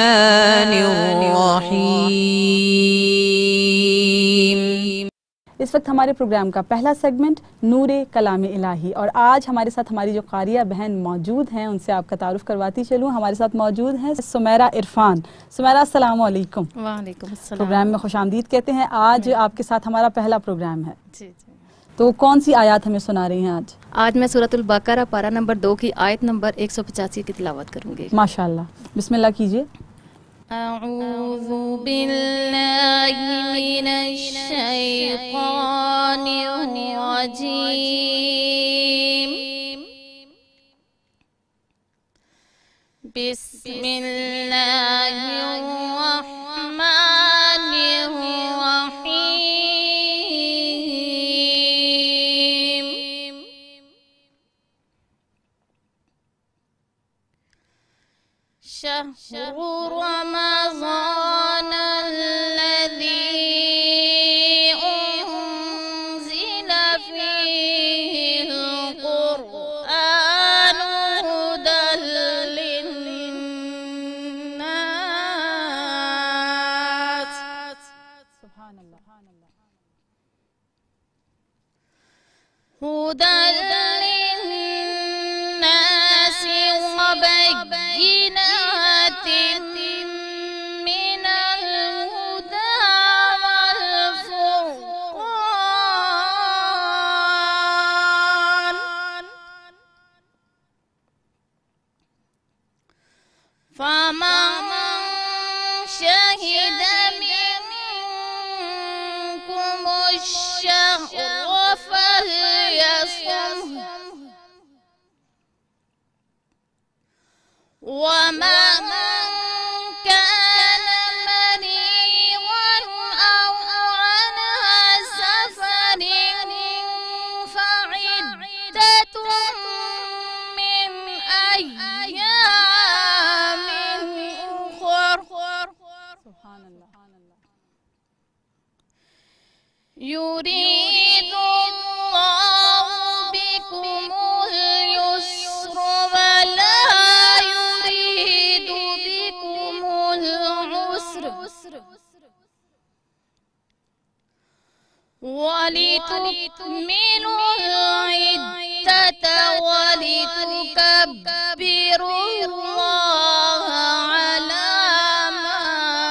اس وقت ہمارے پروگرام کا پہلا سیگمنٹ نور کلام الہی، اور آج ہمارے ساتھ ہماری جو قاریہ بہن موجود ہیں ان سے آپ کا تعارف کرواتی چلوں۔ ہمارے ساتھ موجود ہیں سمیرہ عرفان۔ سمیرہ السلام علیکم۔ وعلیکم السلام۔ پروگرام میں خوش آمدید کہتے ہیں۔ آج آپ کے ساتھ ہمارا پہلا پروگرام ہے، جی جی۔ تو کون سی آیات ہمیں سنا رہی ہیں آج میں سورۃ البقرہ پارہ نمبر 2 کی آیت نمبر 185 کی تلاوت کروں گی۔ ماشاءاللہ، بسم اللہ کیجئے۔ اعوذ باللہ من الشیطان الرجیم، بسم اللہ الرحمن الرحیم، شہر رمضان الذی انزل فیہ القرآن ہدی للناس، سبحان اللہ، ہدی للناس وبینات من الہدی والفرقان، فمن شہد منکم الشہر فلیصمہ، ومن كان مريضا أو على سفر فعدة من أيام أخر، سبحان اللہ، يريد الله بكم اليسر ولا يريد بكم العسر، ولتكملوا العدة ولتكبروا الله على ما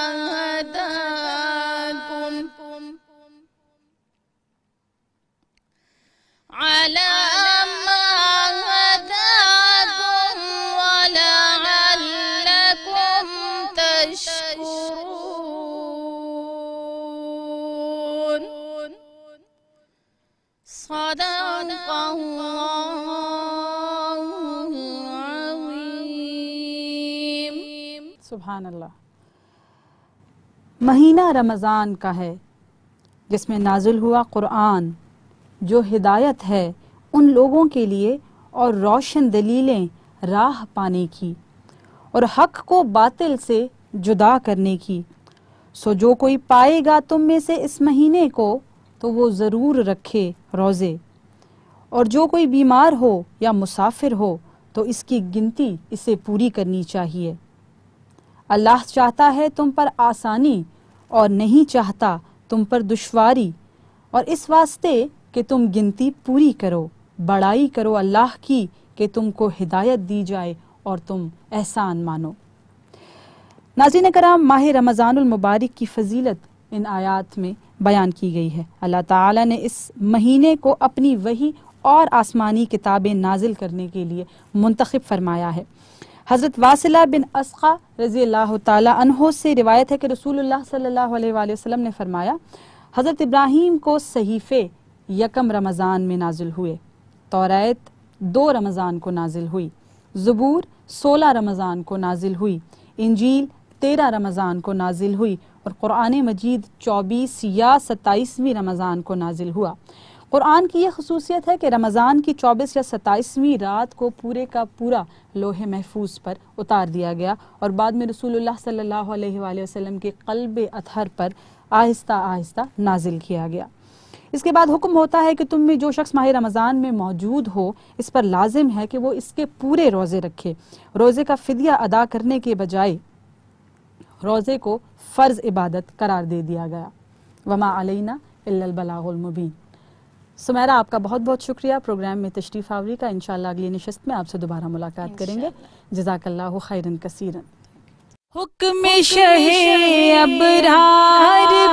هداكم ولعلكم تشكرون۔ صدق اللہ العظیم۔ سبحان اللہ۔ مہینہ رمضان کا ہے جس میں نازل ہوا قرآن، جو ہدایت ہے ان لوگوں کے لیے اور روشن دلیلیں راہ پانے کی، اور حق کو باطل سے جدا کرنے کی۔ سو جو کوئی پائے گا تم میں سے اس مہینے کو تو وہ ضرور رکھے روزے، اور جو کوئی بیمار ہو یا مسافر ہو تو اس کی گنتی اسے پوری کرنی چاہیے۔ اللہ چاہتا ہے تم پر آسانی اور نہیں چاہتا تم پر دشواری، اور اس واسطے کہ تم گنتی پوری کرو، بڑائی کرو اللہ کی کہ تم کو ہدایت دی جائے اور تم احسان مانو۔ ناظرین کرام، ماہ رمضان المبارک کی فضیلت ان آیات میں بیان کی گئی ہے۔ اللہ تعالیٰ نے اس مہینے کو اپنی وحی اور آسمانی کتابیں نازل کرنے کے لیے منتخب فرمایا ہے۔ حضرت واصلہ بن اسقع رضی اللہ تعالیٰ عنہ سے روایت ہے کہ رسول اللہ صلی اللہ علیہ وآلہ وسلم نے فرمایا، حضرت ابراہیم کو صحیفے 1 رمضان میں نازل ہوئے، توریت 2 رمضان کو نازل ہوئی، زبور 16 رمضان کو نازل ہوئی، انجیل 13 رمضان کو نازل ہوئی، اور قرآن مجید 24 یا 27ویں رمضان کو نازل ہوا۔ قرآن کی یہ خصوصیت ہے کہ رمضان کی 24 یا 27ویں رات کو پورے کا پورا لوح محفوظ پر اتار دیا گیا، اور بعد میں رسول اللہ صلی اللہ علیہ وآلہ وسلم کے قلب اطہر پر آہستہ آہستہ نازل کیا گیا۔ اس کے بعد حکم ہوتا ہے کہ تم میں جو شخص ماہ رمضان میں موجود ہو اس پر لازم ہے کہ وہ اس کے پورے روزے رکھے۔ روزے کا فدیہ ادا کرنے کے بجائے روزے کو فرض عبادت قرار دے دیا گیا. وما علینا الا البلاغ المبین. سمیرہ آپ کا بہت بہت شکریہ پروگرام میں تشریف آوری کا. انشاءاللہ اگلی نشست میں آپ سے دوبارہ ملاقات کریں گے. جزاک اللہ خیرا کثیرا. حکم شہ ابرار